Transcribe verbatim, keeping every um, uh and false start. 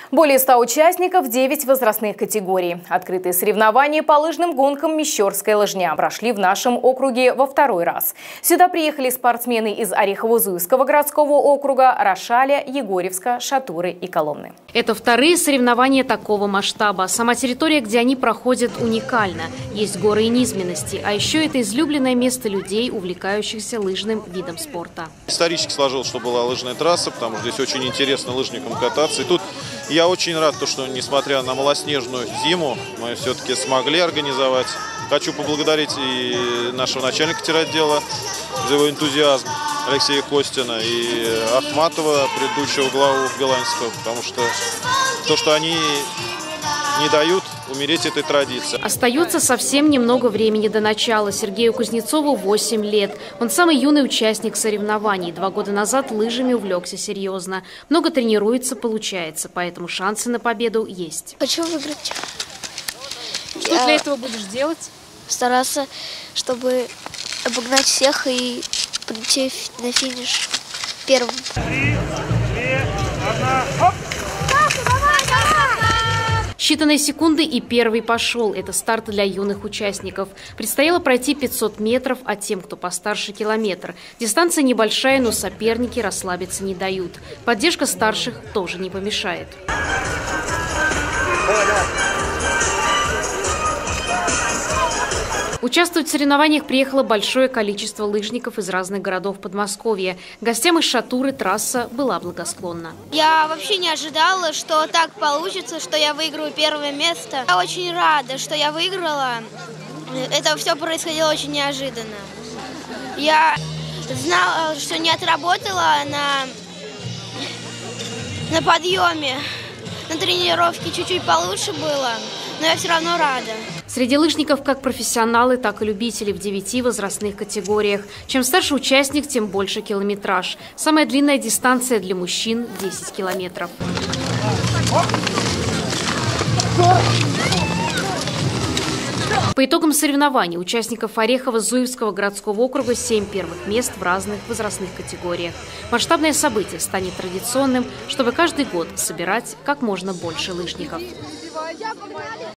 Более ста участников, девять возрастных категорий. Открытые соревнования по лыжным гонкам «Мещерская лыжня» прошли в нашем округе во второй раз. Сюда приехали спортсмены из Орехово-Зуевского городского округа, Рошаля, Егорьевска, Шатуры и Коломны. Это вторые соревнования такого масштаба. Сама территория, где они проходят, уникальна. Есть горы и низменности, а еще это излюбленное место людей, увлекающихся лыжным видом спорта. Исторически сложилось, что была лыжная трасса, потому что здесь очень интересно лыжникам кататься. И тут я очень рад, что, несмотря на малоснежную зиму, мы все-таки смогли организовать. Хочу поблагодарить и нашего начальника тиротдела за его энтузиазм, Алексея Костина, и Ахматова, предыдущего главу Биланского, потому что то, что они не дают умереть этой традиции. Остается совсем немного времени до начала. Сергею Кузнецову восемь лет. Он самый юный участник соревнований. Два года назад лыжами увлекся серьезно. Много тренируется, получается, поэтому шансы на победу есть. Хочу выиграть. Что Я для этого будешь делать? Стараться, чтобы обогнать всех и прийти на финиш первым. Три, две, одна, хоп! Считанные секунды и первый пошел. Это старт для юных участников. Предстояло пройти пятьсот метров, а тем, кто постарше, километр. Дистанция небольшая, но соперники расслабиться не дают. Поддержка старших тоже не помешает. Участвовать в соревнованиях приехало большое количество лыжников из разных городов Подмосковья. Гостям из Шатуры трасса была благосклонна. Я вообще не ожидала, что так получится, что я выиграю первое место. Я очень рада, что я выиграла. Это все происходило очень неожиданно. Я знала, что не отработала на, на подъеме. На тренировке чуть-чуть получше было, но я все равно рада. Среди лыжников как профессионалы, так и любители в девяти возрастных категориях. Чем старше участник, тем больше километраж. Самая длинная дистанция для мужчин – десять километров. По итогам соревнований участников Орехово-Зуевского городского округа семь первых мест в разных возрастных категориях. Масштабное событие станет традиционным, чтобы каждый год собирать как можно больше лыжников.